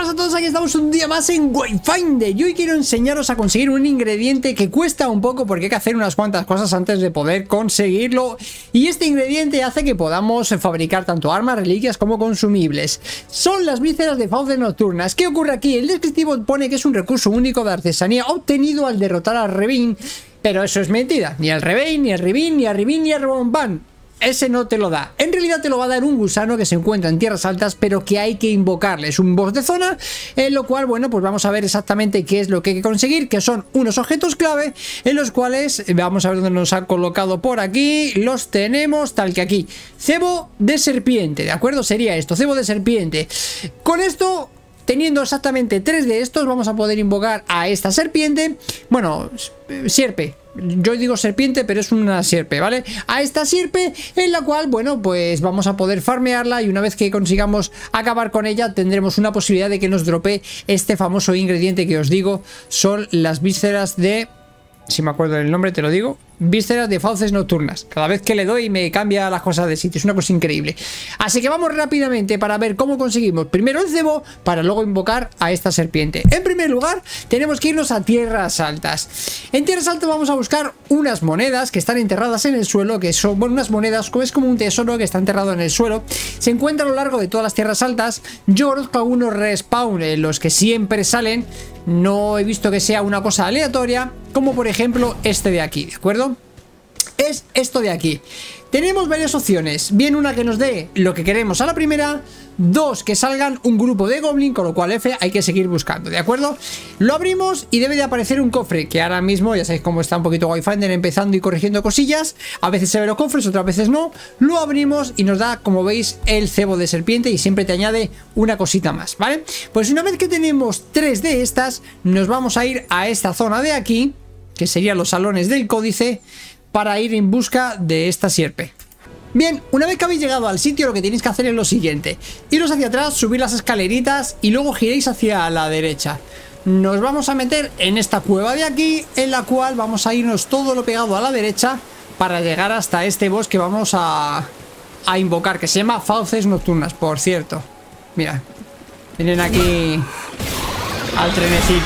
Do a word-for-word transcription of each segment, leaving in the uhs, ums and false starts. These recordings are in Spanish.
buenas a todos, aquí estamos un día más en Wayfinder y hoy quiero enseñaros a conseguir un ingrediente que cuesta un poco porque hay que hacer unas cuantas cosas antes de poder conseguirlo, y este ingrediente hace que podamos fabricar tanto armas, reliquias como consumibles. Son las vísceras de fauces nocturnas. ¿Qué ocurre aquí? El descriptivo pone que es un recurso único de artesanía obtenido al derrotar a Revin, pero eso es mentira. Ni al Revin, ni al Revin, ni al Revin, ni al Romban. Ese no te lo da. En realidad te lo va a dar un gusano que se encuentra en tierras altas, pero que hay que invocarle. Es un boss de zona, en lo cual, bueno, pues vamos a ver exactamente qué es lo que hay que conseguir, que son unos objetos clave, en los cuales, vamos a ver dónde nos ha colocado por aquí. Los tenemos tal que aquí. Cebo de serpiente, ¿de acuerdo? Sería esto, cebo de serpiente. Con esto, teniendo exactamente tres de estos, vamos a poder invocar a esta serpiente. Bueno, sierpe. Yo digo serpiente, pero es una sierpe, ¿vale? A esta sierpe, en la cual, bueno, pues vamos a poder farmearla, y una vez que consigamos acabar con ella, tendremos una posibilidad de que nos dropee este famoso ingrediente que os digo. Son las vísceras de... si me acuerdo del nombre te lo digo. Vísceras de fauces nocturnas. Cada vez que le doy me cambia las cosas de sitio. Es una cosa increíble. Así que vamos rápidamente para ver cómo conseguimos primero el cebo para luego invocar a esta serpiente. En primer lugar, tenemos que irnos a tierras altas. En tierras altas vamos a buscar unas monedas que están enterradas en el suelo, que son, bueno, unas monedas, es como un tesoro que está enterrado en el suelo. Se encuentra a lo largo de todas las tierras altas. Yo conozco algunos respawn, eh, los que siempre salen. No he visto que sea una cosa aleatoria, como por ejemplo este de aquí, ¿de acuerdo? Es esto de aquí. Tenemos varias opciones. Bien, una que nos dé lo que queremos a la primera. Dos, que salgan un grupo de goblin, con lo cual F hay que seguir buscando, ¿de acuerdo? Lo abrimos y debe de aparecer un cofre, que ahora mismo ya sabéis cómo está un poquito Wayfinder, empezando y corrigiendo cosillas. A veces se ven los cofres, otras veces no. Lo abrimos y nos da, como veis, el cebo de serpiente, y siempre te añade una cosita más, ¿vale? Pues una vez que tenemos tres de estas, nos vamos a ir a esta zona de aquí, que serían los salones del códice, para ir en busca de esta sierpe. Bien, una vez que habéis llegado al sitio, lo que tenéis que hacer es lo siguiente: iros hacia atrás, subir las escaleritas y luego giréis hacia la derecha. Nos vamos a meter en esta cueva de aquí, en la cual vamos a irnos todo lo pegado a la derecha para llegar hasta este boss que vamos a, a invocar, que se llama fauces nocturnas, por cierto. Mira, vienen aquí al trenecito.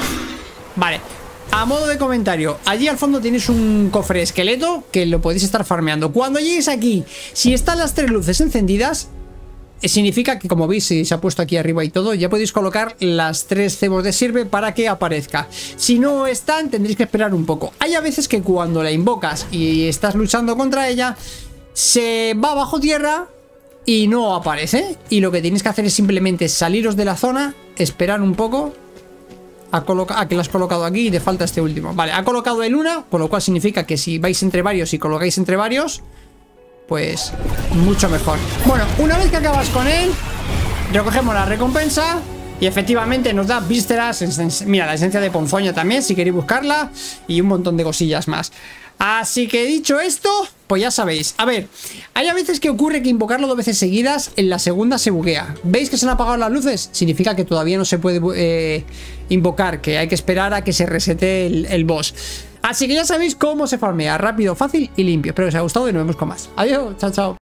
Vale. A modo de comentario, allí al fondo tenéis un cofre esqueleto que lo podéis estar farmeando. Cuando lleguéis aquí, si están las tres luces encendidas, significa que, como veis, si se ha puesto aquí arriba y todo, ya podéis colocar las tres cebos de sierpe para que aparezca. Si no están, tendréis que esperar un poco. Hay a veces que cuando la invocas y estás luchando contra ella, se va bajo tierra y no aparece. Y lo que tenéis que hacer es simplemente saliros de la zona, esperar un poco. Ha colocado, ah, que lo has colocado aquí y te falta este último. Vale, ha colocado el una, con lo cual significa que si vais entre varios y colocáis entre varios, pues mucho mejor. Bueno, una vez que acabas con él, recogemos la recompensa y efectivamente nos da vísceras. Mira, la esencia de ponzoña también, si queréis buscarla, y un montón de cosillas más. Así que dicho esto, pues ya sabéis. A ver, hay a veces que ocurre que invocarlo dos veces seguidas, en la segunda se buguea. ¿Veis que se han apagado las luces? Significa que todavía no se puede eh, invocar, que hay que esperar a que se resete el, el boss. Así que ya sabéis cómo se farmea, rápido, fácil y limpio. Espero que os haya gustado y nos vemos con más. Adiós, chao, chao.